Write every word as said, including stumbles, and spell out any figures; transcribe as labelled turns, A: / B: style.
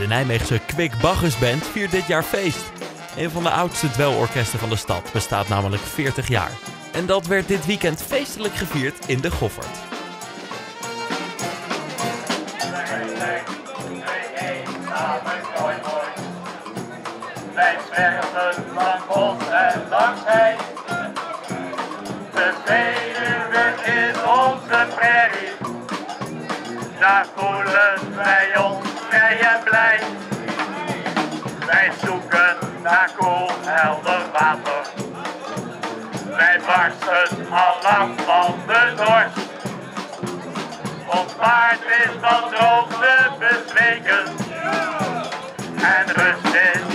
A: De Nijmeegse Kwik Baggers Band viert dit jaar feest. Een van de oudste dwelorkesten van de stad bestaat namelijk veertig jaar. En dat werd dit weekend feestelijk gevierd in de Goffert.
B: Wij zwerven lang bos en langs hei. De Veluwe is onze prairie. Daar voelen wij ons vrij en blij. Wij zoeken naar koel, helder water. Wij barsten al lang van de dorst. Ons paard is van droogte bezweken. En rust is